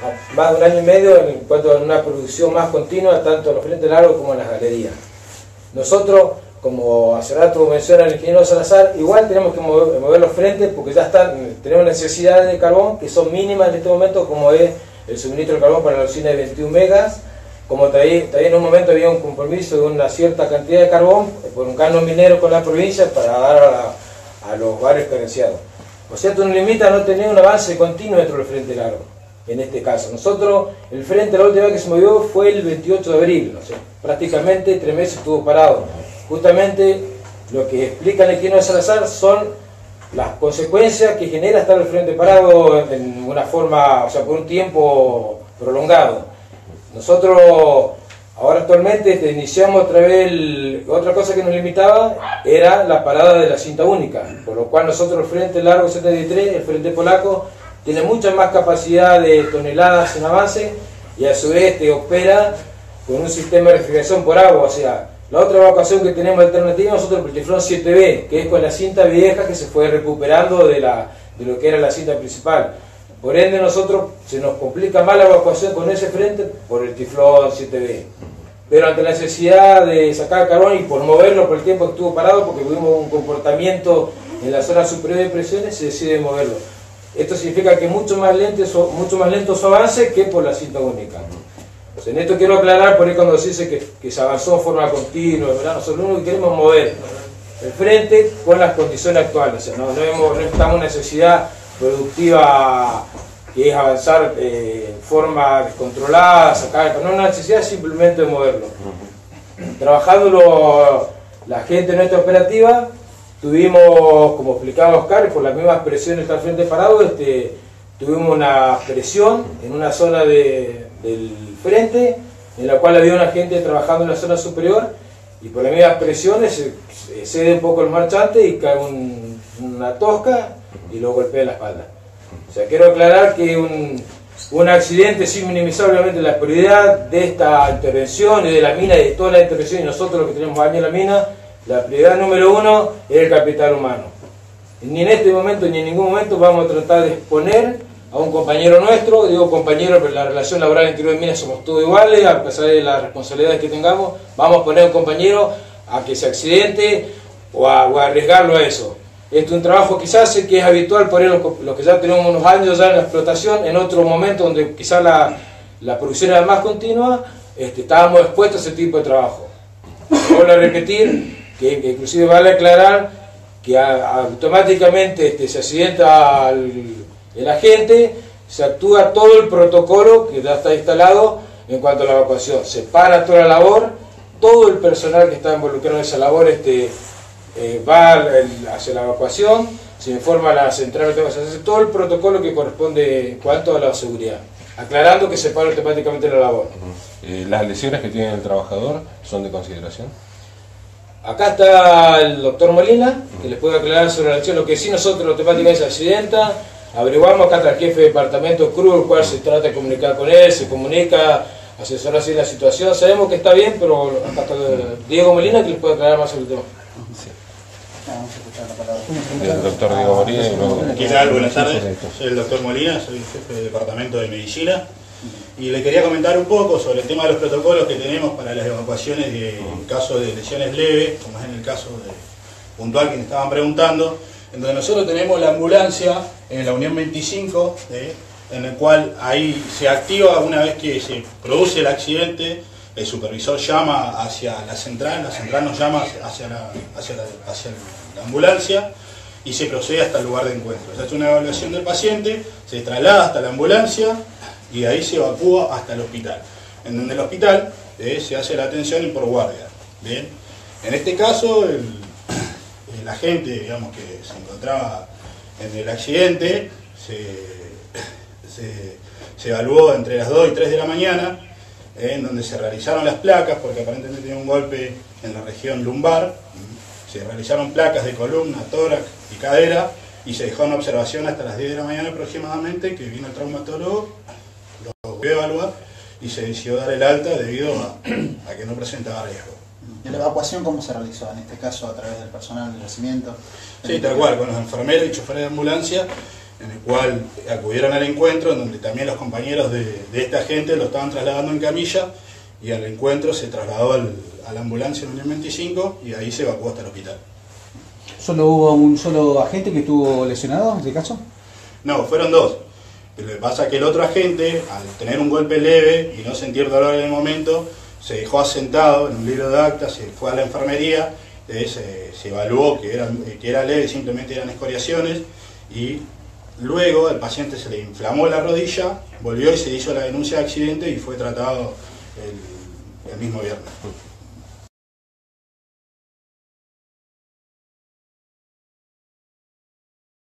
más de un año y medio en cuanto a una producción más continua, tanto en los frentes largos como en las galerías. Nosotros, como hace rato menciona el ingeniero Salazar, igual tenemos que mover los frentes porque ya tenemos necesidades de carbón que son mínimas en este momento, como es el suministro de carbón para la usina de 21 megas, como también en un momento había un compromiso de una cierta cantidad de carbón por un canon minero con la provincia para dar a los barrios carenciados. O sea, esto nos limita a no tener un avance continuo dentro del frente largo, en este caso. Nosotros, el frente, la última vez que se movió fue el 28 de abril, o sea, prácticamente 3 meses estuvo parado. Justamente lo que explica el ingeniero Salazar son las consecuencias que genera estar el frente parado en una forma, o sea, por un tiempo prolongado. Nosotros ahora actualmente iniciamos otra vez, otra cosa que nos limitaba era la parada de la cinta única, por lo cual nosotros el frente largo 73, el frente polaco, tiene mucha más capacidad de toneladas en avance y a su vez opera con un sistema de refrigeración por agua. O sea, la otra evacuación que tenemos alternativa nosotros el Tiflón 7B, que es con la cinta vieja que se fue recuperando de lo que era la cinta principal. Por ende nosotros se nos complica más la evacuación con ese frente por el Tiflón 7B. Pero ante la necesidad de sacar carbón y por moverlo por el tiempo que estuvo parado, porque tuvimos un comportamiento en la zona superior de presiones, se decide moverlo. Esto significa que mucho más lento su avance que por la cinta única. O sea, en esto quiero aclarar, por ahí cuando se dice que se avanzó en forma continua, ¿verdad? Nosotros lo único que queremos es mover el frente con las condiciones actuales. O sea, no estamos en una necesidad productiva que es avanzar en forma descontrolada, sacar, no es una necesidad simplemente de moverlo. Trabajando la gente de nuestra operativa, tuvimos, como explicaba Oscar, por las mismas presiones que al frente parado, tuvimos una presión en una zona del frente, en la cual había una gente trabajando en la zona superior, y por las mismas presiones se cede un poco el marchante y cae una tosca y lo golpea en la espalda. O sea, quiero aclarar que un accidente, sin minimizar obviamente la prioridad de esta intervención y de la mina y de toda la intervención, y nosotros los que tenemos daño en la mina, la prioridad número 1 es el capital humano. Ni en este momento ni en ningún momento vamos a tratar de exponer a un compañero nuestro, digo compañero, pero la relación laboral interior de minas somos todos iguales, a pesar de las responsabilidades que tengamos, vamos a poner a un compañero a que se accidente o a arriesgarlo a eso. Esto es un trabajo quizás que es habitual por los que ya tenemos unos años ya en la explotación, en otro momento donde quizás la producción era más continua, estábamos expuestos a ese tipo de trabajo. Vuelvo a repetir que inclusive vale aclarar que automáticamente se accidenta el agente, se actúa todo el protocolo que ya está instalado en cuanto a la evacuación. Se para toda la labor, todo el personal que está involucrado en esa labor va hacia la evacuación, se informa a la central, se hace todo el protocolo que corresponde en cuanto a la seguridad, aclarando que se para automáticamente la labor. ¿Las lesiones que tiene el trabajador son de consideración? Acá está el doctor Molina, que les puede aclarar sobre la lesión. Lo que sí nosotros automáticamente se accidenta, averiguamos, acá está el jefe de departamento Cruz, el cual se trata de comunicar con él, se comunica, asesora así la situación. Sabemos que está bien, pero acá está Diego Molina, que les puede aclarar más sobre el tema. Sí. Vamos a escuchar la palabra. El doctor Diego Molina y luego... ¿Qué tal? Buenas tardes. Soy el doctor Molina, soy el jefe de departamento de medicina. Y le quería comentar un poco sobre el tema de los protocolos que tenemos para las evacuaciones en caso de lesiones leves, como es en el caso puntual que me estaban preguntando, en donde nosotros tenemos la ambulancia en la Unión 25, en el cual ahí se activa una vez que se produce el accidente, el supervisor llama hacia la central nos llama hacia la ambulancia y se procede hasta el lugar de encuentro. Se hace una evaluación del paciente, se traslada hasta la ambulancia y de ahí se evacúa hasta el hospital, en donde el hospital se hace la atención y por guardia. ¿Bien? En este caso, el agente, digamos, que se encontraba en el accidente se evaluó entre las 2 y 3 de la mañana, en donde se realizaron las placas, porque aparentemente tenía un golpe en la región lumbar, se realizaron placas de columna, tórax y cadera, y se dejó en observación hasta las 10 de la mañana aproximadamente, que vino el traumatólogo, lo voy a evaluar y se decidió dar el alta debido a que no presentaba riesgo. ¿Y la evacuación cómo se realizó? En este caso a través del personal del nacimiento. Sí, tal cual, con los enfermeros y choferes de ambulancia, en el cual acudieron al encuentro, en donde también los compañeros de esta gente lo estaban trasladando en camilla, y al encuentro se trasladó a la ambulancia en el 25 y ahí se evacuó hasta el hospital. ¿Solo hubo un solo agente que estuvo lesionado en este caso? No, fueron dos. Lo que pasa es que el otro agente, al tener un golpe leve y no sentir dolor en el momento, se dejó asentado en un libro de actas, se fue a la enfermería, se evaluó que era leve, simplemente eran escoriaciones, y luego al paciente se le inflamó la rodilla, volvió y se hizo la denuncia de accidente y fue tratado el mismo viernes.